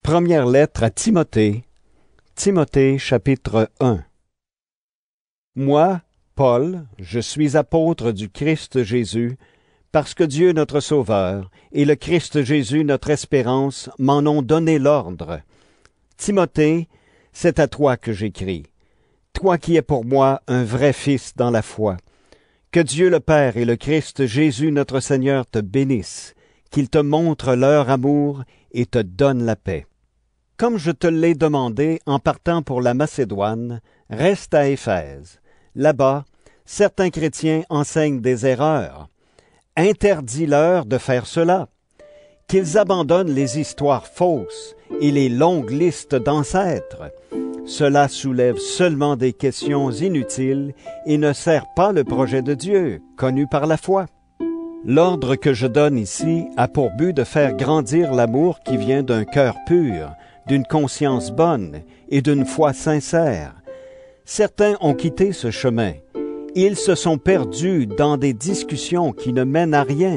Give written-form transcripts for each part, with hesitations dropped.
Première lettre à Timothée. Timothée, chapitre 1. Moi, Paul, je suis apôtre du Christ Jésus, parce que Dieu notre Sauveur et le Christ Jésus notre espérance m'en ont donné l'ordre. Timothée, c'est à toi que j'écris, toi qui es pour moi un vrai fils dans la foi. Que Dieu le Père et le Christ Jésus notre Seigneur te bénissent, qu'ils te montrent leur amour et te donnent la paix. Comme je te l'ai demandé en partant pour la Macédoine, reste à Éphèse. Là-bas, certains chrétiens enseignent des erreurs. Interdis-leur de faire cela. Qu'ils abandonnent les histoires fausses et les longues listes d'ancêtres. Cela soulève seulement des questions inutiles et ne sert pas le projet de Dieu, connu par la foi. L'ordre que je donne ici a pour but de faire grandir l'amour qui vient d'un cœur pur, d'une conscience bonne et d'une foi sincère. Certains ont quitté ce chemin. Ils se sont perdus dans des discussions qui ne mènent à rien.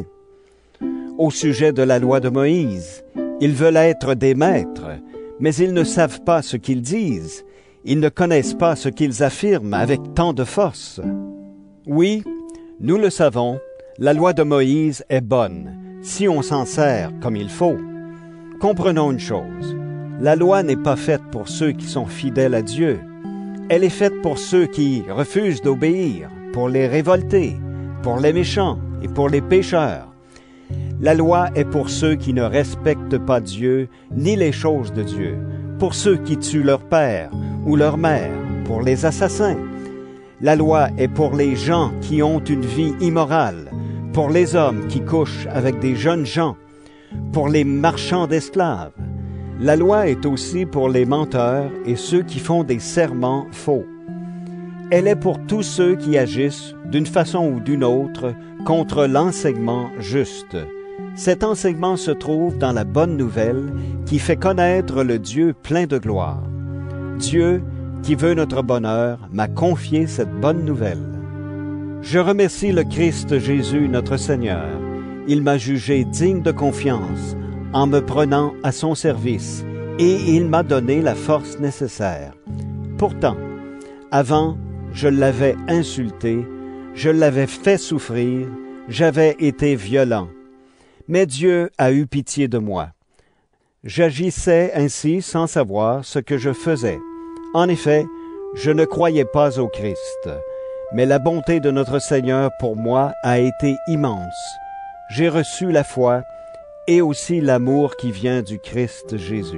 Au sujet de la loi de Moïse, ils veulent être des maîtres, mais ils ne savent pas ce qu'ils disent. Ils ne connaissent pas ce qu'ils affirment avec tant de force. Oui, nous le savons, la loi de Moïse est bonne, si on s'en sert comme il faut. Comprenons une chose. La loi n'est pas faite pour ceux qui sont fidèles à Dieu. Elle est faite pour ceux qui refusent d'obéir, pour les révoltés, pour les méchants et pour les pécheurs. La loi est pour ceux qui ne respectent pas Dieu ni les choses de Dieu, pour ceux qui tuent leur père ou leur mère, pour les assassins. La loi est pour les gens qui ont une vie immorale, pour les hommes qui couchent avec des jeunes gens, pour les marchands d'esclaves. La loi est aussi pour les menteurs et ceux qui font des serments faux. Elle est pour tous ceux qui agissent, d'une façon ou d'une autre, contre l'enseignement juste. Cet enseignement se trouve dans la bonne nouvelle qui fait connaître le Dieu plein de gloire. Dieu, qui veut notre bonheur, m'a confié cette bonne nouvelle. Je remercie le Christ Jésus, notre Seigneur. Il m'a jugé digne de confiance en me prenant à son service, et il m'a donné la force nécessaire. Pourtant, avant, je l'avais insulté, je l'avais fait souffrir, j'avais été violent. Mais Dieu a eu pitié de moi. J'agissais ainsi sans savoir ce que je faisais. En effet, je ne croyais pas au Christ, mais la bonté de notre Seigneur pour moi a été immense. J'ai reçu la foi et aussi l'amour qui vient du Christ Jésus.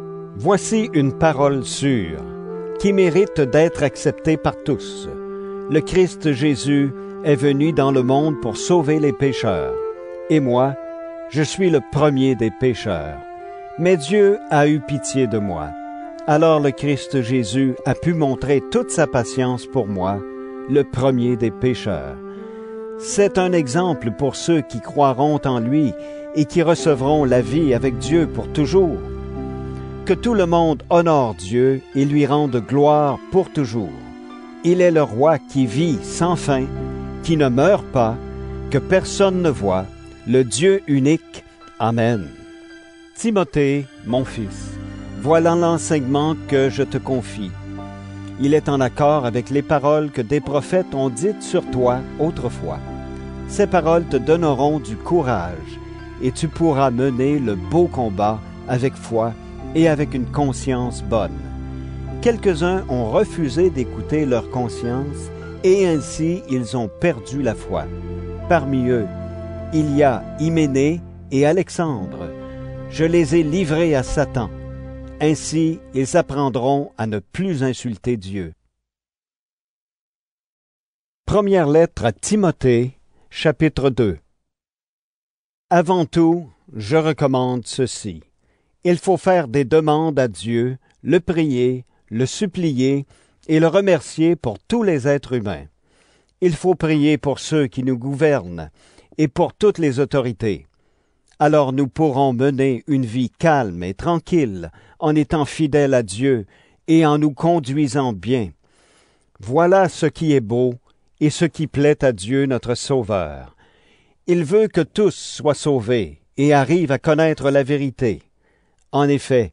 Voici une parole sûre, qui mérite d'être acceptée par tous. Le Christ Jésus est venu dans le monde pour sauver les pécheurs. Et moi, je suis le premier des pécheurs. Mais Dieu a eu pitié de moi. Alors le Christ Jésus a pu montrer toute sa patience pour moi, le premier des pécheurs. C'est un exemple pour ceux qui croiront en lui et qui recevront la vie avec Dieu pour toujours. Que tout le monde honore Dieu et lui rende gloire pour toujours. Il est le roi qui vit sans fin, qui ne meurt pas, que personne ne voit, le Dieu unique. Amen. Timothée, mon fils, voilà l'enseignement que je te confie. Il est en accord avec les paroles que des prophètes ont dites sur toi autrefois. Ces paroles te donneront du courage, et tu pourras mener le beau combat avec foi et avec une conscience bonne. Quelques-uns ont refusé d'écouter leur conscience, et ainsi ils ont perdu la foi. Parmi eux, il y a Hyménée et Alexandre. Je les ai livrés à Satan. Ainsi, ils apprendront à ne plus insulter Dieu. Première lettre à Timothée, chapitre 2. Avant tout, je recommande ceci. Il faut faire des demandes à Dieu, le prier, le supplier et le remercier pour tous les êtres humains. Il faut prier pour ceux qui nous gouvernent et pour toutes les autorités. Alors nous pourrons mener une vie calme et tranquille en étant fidèles à Dieu et en nous conduisant bien. Voilà ce qui est beau et ce qui plaît à Dieu notre Sauveur. Il veut que tous soient sauvés et arrivent à connaître la vérité. En effet,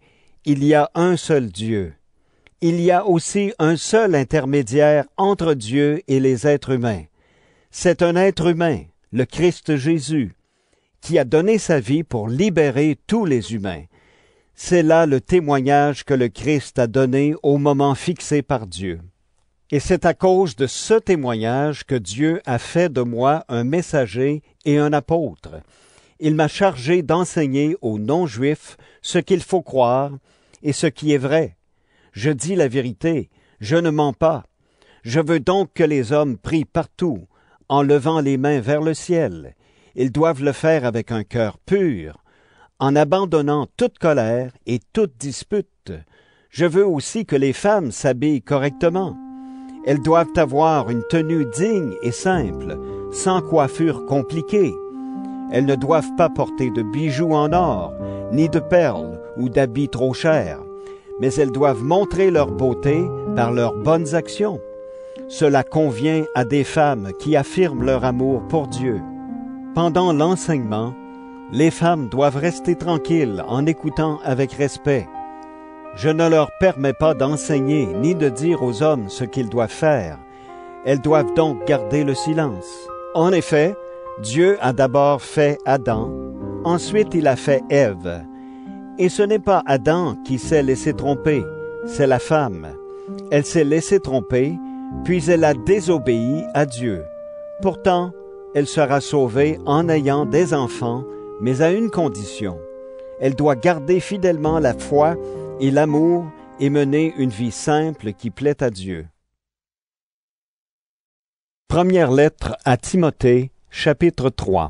il y a un seul Dieu. Il y a aussi un seul intermédiaire entre Dieu et les êtres humains. C'est un être humain, le Christ Jésus, qui a donné sa vie pour libérer tous les humains. C'est là le témoignage que le Christ a donné au moment fixé par Dieu. Et c'est à cause de ce témoignage que Dieu a fait de moi un messager et un apôtre. Il m'a chargé d'enseigner aux non-juifs ce qu'il faut croire et ce qui est vrai. Je dis la vérité, je ne mens pas. Je veux donc que les hommes prient partout, en levant les mains vers le ciel. Ils doivent le faire avec un cœur pur, en abandonnant toute colère et toute dispute. Je veux aussi que les femmes s'habillent correctement. Elles doivent avoir une tenue digne et simple, sans coiffure compliquée. Elles ne doivent pas porter de bijoux en or, ni de perles ou d'habits trop chers, mais elles doivent montrer leur beauté par leurs bonnes actions. Cela convient à des femmes qui affirment leur amour pour Dieu. Pendant l'enseignement, les femmes doivent rester tranquilles en écoutant avec respect. Je ne leur permets pas d'enseigner ni de dire aux hommes ce qu'ils doivent faire. Elles doivent donc garder le silence. En effet, Dieu a d'abord fait Adam, ensuite il a fait Ève. Et ce n'est pas Adam qui s'est laissé tromper, c'est la femme. Elle s'est laissée tromper, puis elle a désobéi à Dieu. Pourtant, elle sera sauvée en ayant des enfants, mais à une condition. Elle doit garder fidèlement la foi et l'amour et mener une vie simple qui plaît à Dieu. Première lettre à Timothée, chapitre 3.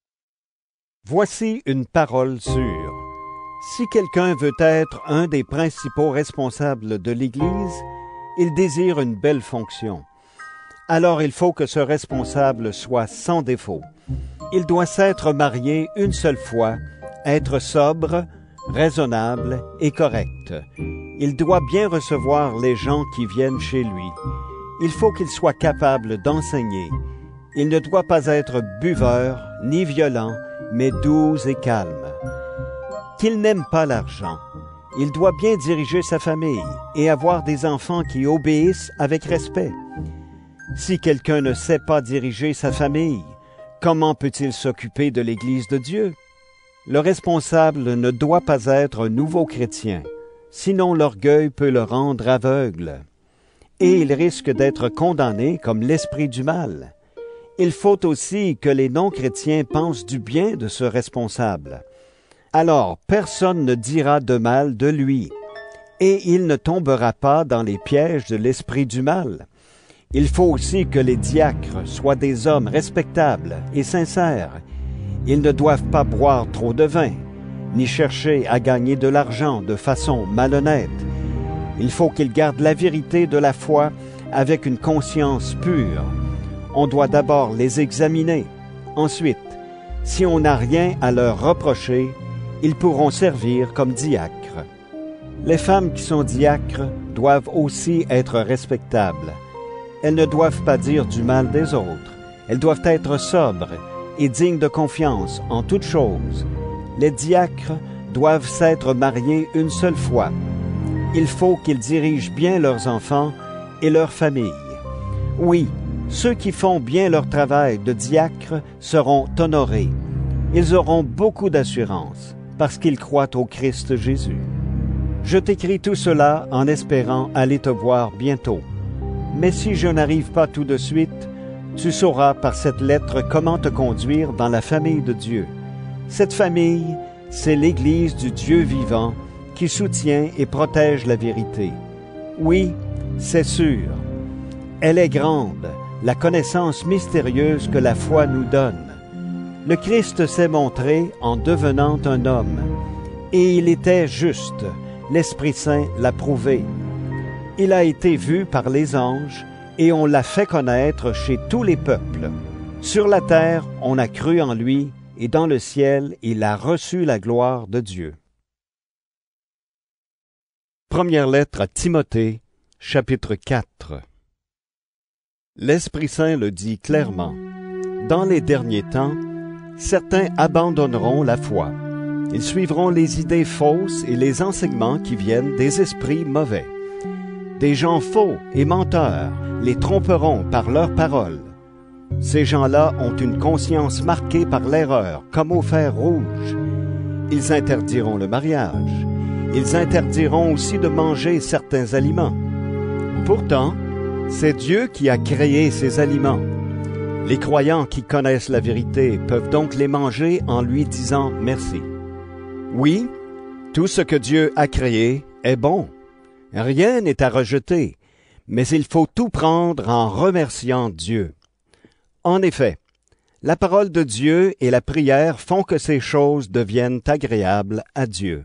Voici une parole sûre. Si quelqu'un veut être un des principaux responsables de l'Église, il désire une belle fonction. Alors il faut que ce responsable soit sans défaut. Il doit s'être marié une seule fois, être sobre, raisonnable et correct. Il doit bien recevoir les gens qui viennent chez lui. Il faut qu'il soit capable d'enseigner. Il ne doit pas être buveur ni violent, mais doux et calme. Qu'il n'aime pas l'argent. Il doit bien diriger sa famille et avoir des enfants qui obéissent avec respect. Si quelqu'un ne sait pas diriger sa famille, comment peut-il s'occuper de l'Église de Dieu? Le responsable ne doit pas être un nouveau chrétien, sinon l'orgueil peut le rendre aveugle. Et il risque d'être condamné comme l'esprit du mal. Il faut aussi que les non-chrétiens pensent du bien de ce responsable. Alors personne ne dira de mal de lui, et il ne tombera pas dans les pièges de l'esprit du mal. Il faut aussi que les diacres soient des hommes respectables et sincères. Ils ne doivent pas boire trop de vin, ni chercher à gagner de l'argent de façon malhonnête. Il faut qu'ils gardent la vérité de la foi avec une conscience pure. On doit d'abord les examiner. Ensuite, si on n'a rien à leur reprocher, ils pourront servir comme diacres. Les femmes qui sont diacres doivent aussi être respectables. Elles ne doivent pas dire du mal des autres. Elles doivent être sobres et dignes de confiance en toutes choses. Les diacres doivent s'être mariés une seule fois. Il faut qu'ils dirigent bien leurs enfants et leurs familles. Oui, ceux qui font bien leur travail de diacre seront honorés. Ils auront beaucoup d'assurance parce qu'ils croient au Christ Jésus. Je t'écris tout cela en espérant aller te voir bientôt. Mais si je n'arrive pas tout de suite, tu sauras par cette lettre comment te conduire dans la famille de Dieu. Cette famille, c'est l'Église du Dieu vivant qui soutient et protège la vérité. Oui, c'est sûr. Elle est grande, la connaissance mystérieuse que la foi nous donne. Le Christ s'est montré en devenant un homme, et il était juste, l'Esprit Saint l'a prouvé. Il a été vu par les anges, et on l'a fait connaître chez tous les peuples. Sur la terre, on a cru en lui, et dans le ciel, il a reçu la gloire de Dieu. Première lettre à Timothée, chapitre 4. L'Esprit Saint le dit clairement. Dans les derniers temps, certains abandonneront la foi. Ils suivront les idées fausses et les enseignements qui viennent des esprits mauvais. Des gens faux et menteurs les tromperont par leurs paroles. Ces gens-là ont une conscience marquée par l'erreur, comme au fer rouge. Ils interdiront le mariage. Ils interdiront aussi de manger certains aliments. Pourtant, c'est Dieu qui a créé ces aliments. Les croyants qui connaissent la vérité peuvent donc les manger en lui disant merci. Oui, tout ce que Dieu a créé est bon. Rien n'est à rejeter, mais il faut tout prendre en remerciant Dieu. En effet, la parole de Dieu et la prière font que ces choses deviennent agréables à Dieu.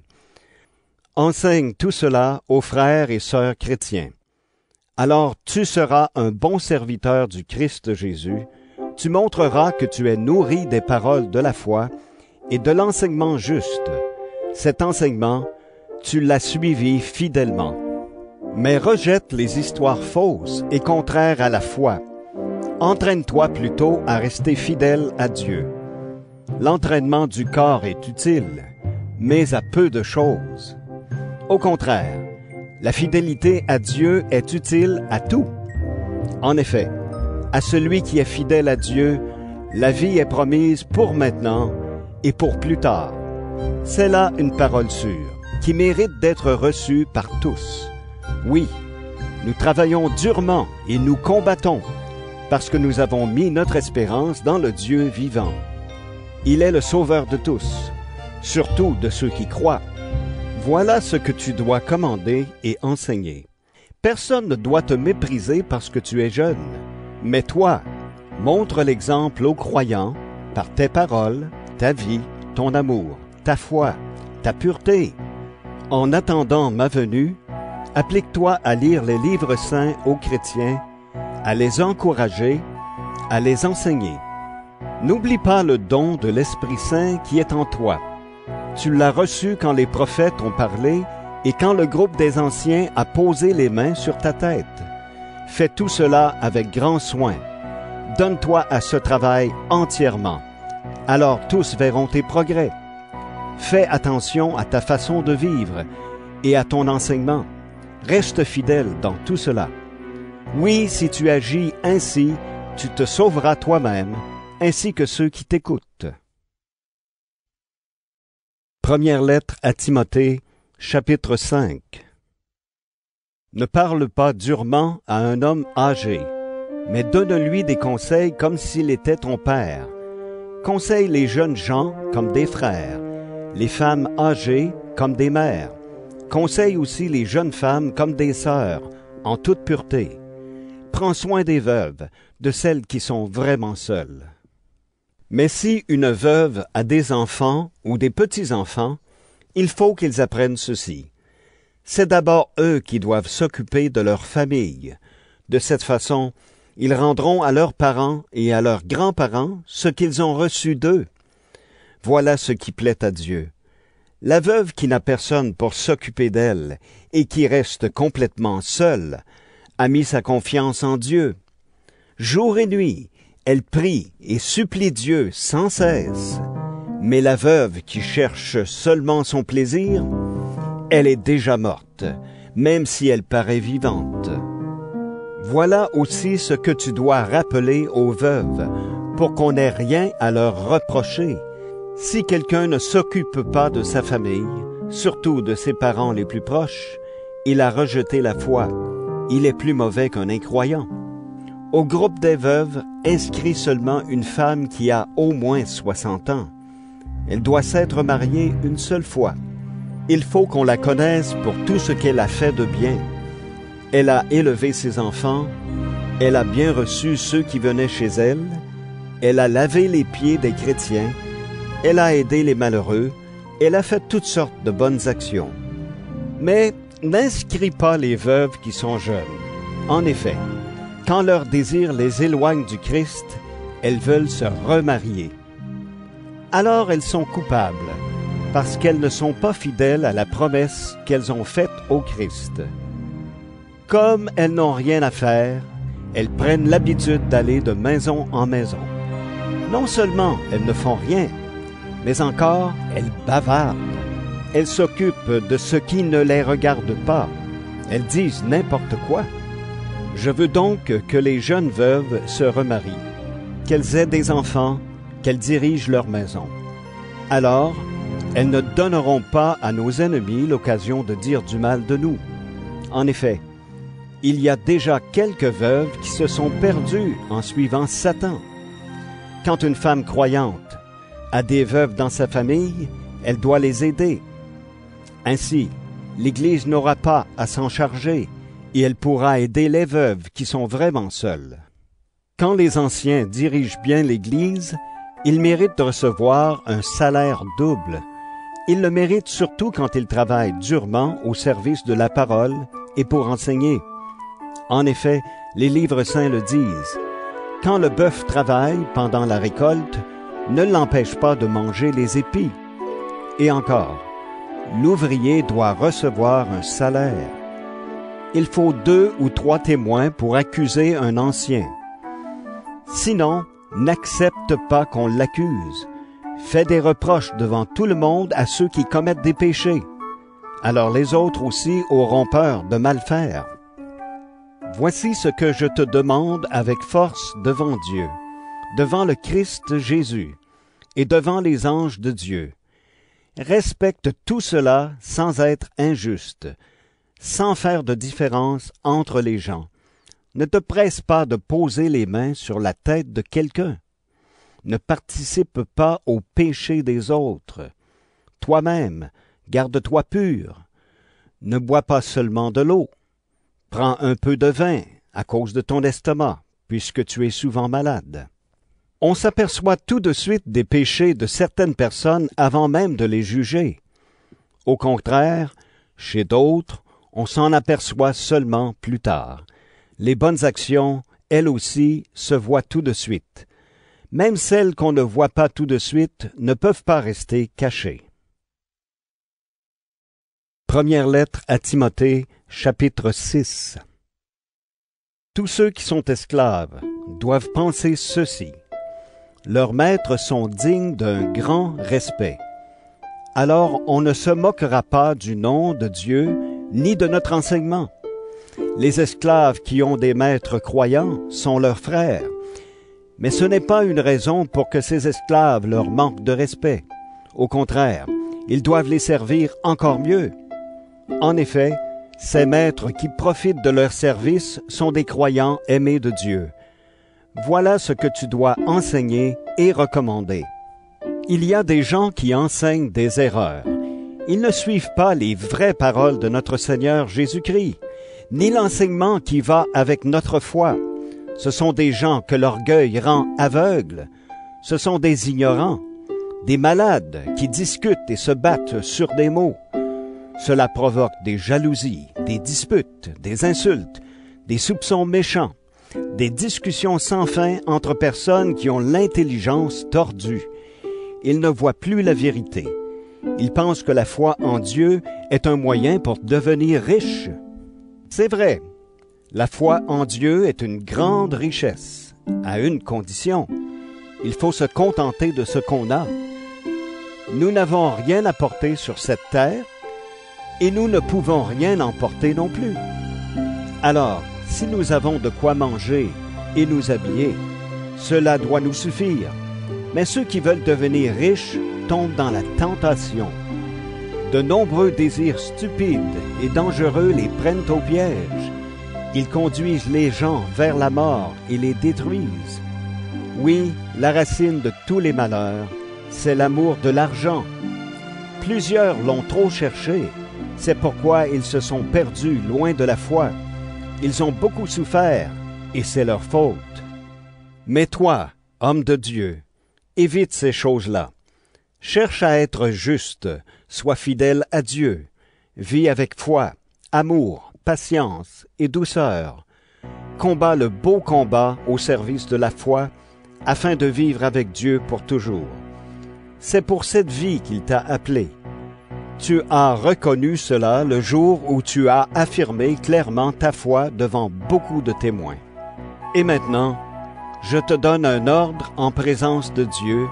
Enseigne tout cela aux frères et sœurs chrétiens. Alors tu seras un bon serviteur du Christ Jésus, tu montreras que tu es nourri des paroles de la foi et de l'enseignement juste. Cet enseignement, tu l'as suivi fidèlement. Mais rejette les histoires fausses et contraires à la foi. Entraîne-toi plutôt à rester fidèle à Dieu. L'entraînement du corps est utile, mais à peu de choses. Au contraire, la fidélité à Dieu est utile à tout. En effet, à celui qui est fidèle à Dieu, la vie est promise pour maintenant et pour plus tard. C'est là une parole sûre, qui mérite d'être reçue par tous. Oui, nous travaillons durement et nous combattons, parce que nous avons mis notre espérance dans le Dieu vivant. Il est le sauveur de tous, surtout de ceux qui croient. Voilà ce que tu dois commander et enseigner. Personne ne doit te mépriser parce que tu es jeune, mais toi, montre l'exemple aux croyants par tes paroles, ta vie, ton amour, ta foi, ta pureté. En attendant ma venue, applique-toi à lire les livres saints aux chrétiens, à les encourager, à les enseigner. N'oublie pas le don de l'Esprit Saint qui est en toi. Tu l'as reçu quand les prophètes ont parlé et quand le groupe des anciens a posé les mains sur ta tête. Fais tout cela avec grand soin. Donne-toi à ce travail entièrement. Alors tous verront tes progrès. Fais attention à ta façon de vivre et à ton enseignement. Reste fidèle dans tout cela. Oui, si tu agis ainsi, tu te sauveras toi-même, ainsi que ceux qui t'écoutent. Première lettre à Timothée, chapitre 5. Ne parle pas durement à un homme âgé, mais donne-lui des conseils comme s'il était ton père. Conseille les jeunes gens comme des frères, les femmes âgées comme des mères. Conseille aussi les jeunes femmes comme des sœurs, en toute pureté. Prends soin des veuves, de celles qui sont vraiment seules. Mais si une veuve a des enfants ou des petits-enfants, il faut qu'ils apprennent ceci. C'est d'abord eux qui doivent s'occuper de leur famille. De cette façon, ils rendront à leurs parents et à leurs grands-parents ce qu'ils ont reçu d'eux. Voilà ce qui plaît à Dieu. La veuve qui n'a personne pour s'occuper d'elle et qui reste complètement seule a mis sa confiance en Dieu. Jour et nuit, elle prie et supplie Dieu sans cesse. Mais la veuve qui cherche seulement son plaisir, elle est déjà morte, même si elle paraît vivante. Voilà aussi ce que tu dois rappeler aux veuves, pour qu'on n'ait rien à leur reprocher. Si quelqu'un ne s'occupe pas de sa famille, surtout de ses parents les plus proches, il a rejeté la foi. Il est plus mauvais qu'un incroyant. Au groupe des veuves, inscris seulement une femme qui a au moins 60 ans. Elle doit s'être mariée une seule fois. Il faut qu'on la connaisse pour tout ce qu'elle a fait de bien. Elle a élevé ses enfants, elle a bien reçu ceux qui venaient chez elle, elle a lavé les pieds des chrétiens, elle a aidé les malheureux, elle a fait toutes sortes de bonnes actions. Mais n'inscris pas les veuves qui sont jeunes. En effet, quand leur désir les éloigne du Christ, elles veulent se remarier. Alors elles sont coupables, parce qu'elles ne sont pas fidèles à la promesse qu'elles ont faite au Christ. Comme elles n'ont rien à faire, elles prennent l'habitude d'aller de maison en maison. Non seulement elles ne font rien, Mais encore, elles bavardent. Elles s'occupent de ce qui ne les regarde pas. Elles disent n'importe quoi. Je veux donc que les jeunes veuves se remarient, qu'elles aient des enfants, qu'elles dirigent leur maison. Alors, elles ne donneront pas à nos ennemis l'occasion de dire du mal de nous. En effet, il y a déjà quelques veuves qui se sont perdues en suivant Satan. Quand une femme croyante a des veuves dans sa famille, elle doit les aider. Ainsi, l'Église n'aura pas à s'en charger et elle pourra aider les veuves qui sont vraiment seules. Quand les anciens dirigent bien l'Église, ils méritent de recevoir un salaire double. Ils le méritent surtout quand ils travaillent durement au service de la parole et pour enseigner. En effet, les livres saints le disent. Quand le bœuf travaille pendant la récolte, ne l'empêche pas de manger les épis. Et encore, l'ouvrier doit recevoir un salaire. Il faut 2 ou 3 témoins pour accuser un ancien. Sinon, n'accepte pas qu'on l'accuse. Fais des reproches devant tout le monde à ceux qui commettent des péchés. Alors les autres aussi auront peur de mal faire. Voici ce que je te demande avec force devant Dieu, devant le Christ Jésus et devant les anges de Dieu. Respecte tout cela sans être injuste, sans faire de différence entre les gens. Ne te presse pas de poser les mains sur la tête de quelqu'un. Ne participe pas au péché des autres. Toi-même, garde-toi pur. Ne bois pas seulement de l'eau. Prends un peu de vin à cause de ton estomac, puisque tu es souvent malade. On s'aperçoit tout de suite des péchés de certaines personnes avant même de les juger. Au contraire, chez d'autres, on s'en aperçoit seulement plus tard. Les bonnes actions, elles aussi, se voient tout de suite. Même celles qu'on ne voit pas tout de suite ne peuvent pas rester cachées. Première lettre à Timothée, chapitre 6. Tous ceux qui sont esclaves doivent penser ceci. Leurs maîtres sont dignes d'un grand respect. Alors on ne se moquera pas du nom de Dieu ni de notre enseignement. Les esclaves qui ont des maîtres croyants sont leurs frères, mais ce n'est pas une raison pour que ces esclaves leur manquent de respect. Au contraire, ils doivent les servir encore mieux. En effet, ces maîtres qui profitent de leur service sont des croyants aimés de Dieu. Voilà ce que tu dois enseigner et recommander. Il y a des gens qui enseignent des erreurs. Ils ne suivent pas les vraies paroles de notre Seigneur Jésus-Christ, ni l'enseignement qui va avec notre foi. Ce sont des gens que l'orgueil rend aveugles. Ce sont des ignorants, des malades qui discutent et se battent sur des mots. Cela provoque des jalousies, des disputes, des insultes, des soupçons méchants, des discussions sans fin entre personnes qui ont l'intelligence tordue. Ils ne voient plus la vérité. Ils pensent que la foi en Dieu est un moyen pour devenir riche. C'est vrai, la foi en Dieu est une grande richesse, à une condition. Il faut se contenter de ce qu'on a. Nous n'avons rien à porter sur cette terre, et nous ne pouvons rien emporter non plus. Alors, si nous avons de quoi manger et nous habiller, cela doit nous suffire. Mais ceux qui veulent devenir riches tombent dans la tentation. De nombreux désirs stupides et dangereux les prennent au piège. Ils conduisent les gens vers la mort et les détruisent. Oui, la racine de tous les malheurs, c'est l'amour de l'argent. Plusieurs l'ont trop cherché. C'est pourquoi ils se sont perdus loin de la foi. Ils ont beaucoup souffert, et c'est leur faute. Mais toi, homme de Dieu, évite ces choses-là. Cherche à être juste, sois fidèle à Dieu. Vis avec foi, amour, patience et douceur. Combat le beau combat au service de la foi, afin de vivre avec Dieu pour toujours. C'est pour cette vie qu'il t'a appelé. Tu as reconnu cela le jour où tu as affirmé clairement ta foi devant beaucoup de témoins. Et maintenant, je te donne un ordre en présence de Dieu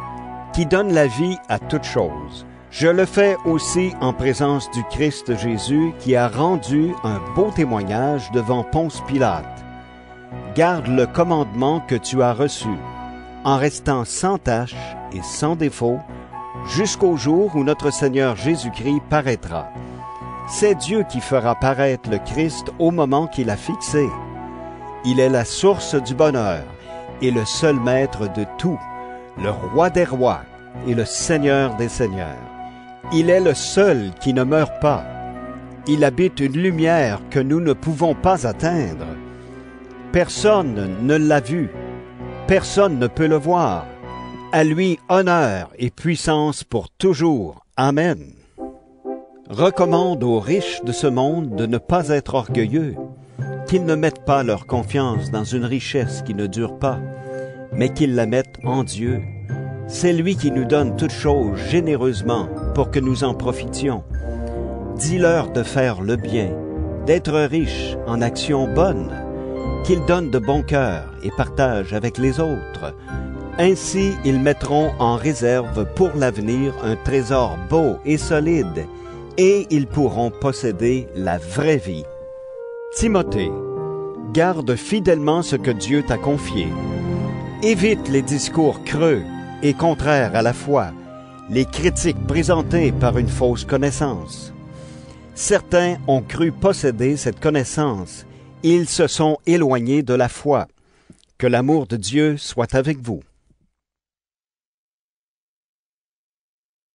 qui donne la vie à toutes choses. Je le fais aussi en présence du Christ Jésus, qui a rendu un beau témoignage devant Ponce Pilate. Garde le commandement que tu as reçu, en restant sans tache et sans défaut, jusqu'au jour où notre Seigneur Jésus-Christ paraîtra. C'est Dieu qui fera paraître le Christ au moment qu'il a fixé. Il est la source du bonheur et le seul maître de tout, le roi des rois et le Seigneur des seigneurs. Il est le seul qui ne meurt pas. Il habite une lumière que nous ne pouvons pas atteindre. Personne ne l'a vu. Personne ne peut le voir. À lui honneur et puissance pour toujours. Amen. Recommande aux riches de ce monde de ne pas être orgueilleux, qu'ils ne mettent pas leur confiance dans une richesse qui ne dure pas, mais qu'ils la mettent en Dieu. C'est lui qui nous donne toutes choses généreusement pour que nous en profitions. Dis-leur de faire le bien, d'être riches en actions bonnes, qu'ils donnent de bon cœur et partagent avec les autres. Ainsi, ils mettront en réserve pour l'avenir un trésor beau et solide, et ils pourront posséder la vraie vie. Timothée, garde fidèlement ce que Dieu t'a confié. Évite les discours creux et contraires à la foi, les critiques présentées par une fausse connaissance. Certains ont cru posséder cette connaissance, et ils se sont éloignés de la foi. Que l'amour de Dieu soit avec vous.